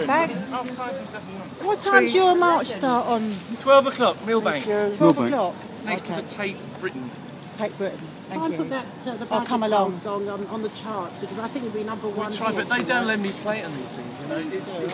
thanks. I'll sign some stuff. What time's your march start on? 12 o'clock, Millbank. 12 o'clock. Next to the Tate Britain. Tate Britain. Thank Try and you. put that the I'll come Budget Poll along. song on the charts because I think it'll be #1. Try, but they don't let me play it on these things, you know.